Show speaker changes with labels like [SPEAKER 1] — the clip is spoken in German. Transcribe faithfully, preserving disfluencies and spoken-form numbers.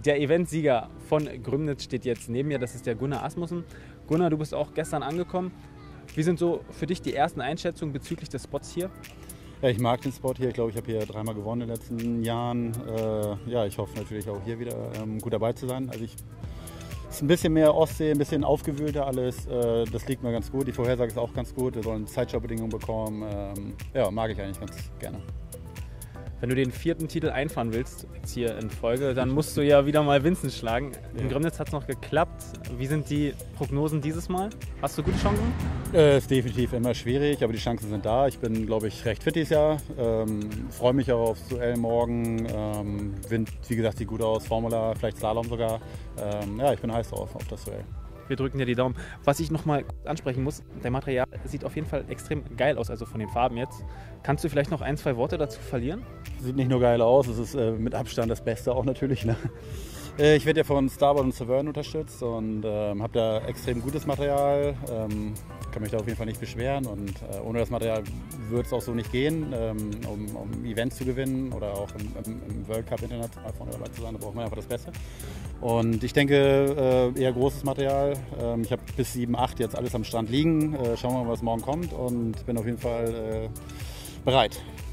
[SPEAKER 1] Der Eventsieger von Grümnitz steht jetzt neben mir, das ist der Gunnar Asmussen. Gunnar, du bist auch gestern angekommen. Wie sind so für dich die ersten Einschätzungen bezüglich des Spots hier?
[SPEAKER 2] Ja, ich mag den Spot hier. Ich glaube, ich habe hier dreimal gewonnen in den letzten Jahren. Äh, ja, ich hoffe natürlich auch hier wieder ähm, gut dabei zu sein. Also ich, es ist ein bisschen mehr Ostsee, ein bisschen aufgewühlter alles. Äh, das liegt mir ganz gut. Die Vorhersage ist auch ganz gut. Wir sollen Zeitschau-Bedingungen bekommen. Ähm, ja, mag ich eigentlich ganz gerne.
[SPEAKER 1] Wenn du den vierten Titel einfahren willst, jetzt hier in Folge, dann musst du ja wieder mal Vincent schlagen. In
[SPEAKER 2] Ja.
[SPEAKER 1] Grümnitz hat es noch geklappt. Wie sind die Prognosen dieses Mal? Hast du gute Chancen?
[SPEAKER 2] Äh, ist definitiv immer schwierig, aber die Chancen sind da. Ich bin, glaube ich, recht fit dieses Jahr. Ähm, freue mich auch aufs Duell morgen. Ähm, Wind, wie gesagt, sieht gut aus. Formula, vielleicht Slalom sogar. Ähm, ja, ich bin heiß drauf auf das Duell.
[SPEAKER 1] Wir drücken dir die Daumen. Was ich noch mal ansprechen muss, dein Material sieht auf jeden Fall extrem geil aus, also von den Farben jetzt. Kannst du vielleicht noch ein, zwei Worte dazu verlieren?
[SPEAKER 2] Sieht nicht nur geil aus, es ist äh, mit Abstand das Beste auch natürlich. Ne? Äh, ich werde ja von Starboard und Severn unterstützt und ähm, habe da extrem gutes Material. Ähm, kann mich da auf jeden Fall nicht beschweren und äh, ohne das Material würde es auch so nicht gehen, ähm, um, um Events zu gewinnen oder auch im, im, im World Cup international vorne dabei zu sein. Da braucht man einfach das Beste. Und ich denke, äh, eher großes Material. Ähm, ich habe bis sieben, acht jetzt alles am Strand liegen. Äh, schauen wir mal, was morgen kommt und bin auf jeden Fall äh, bereit.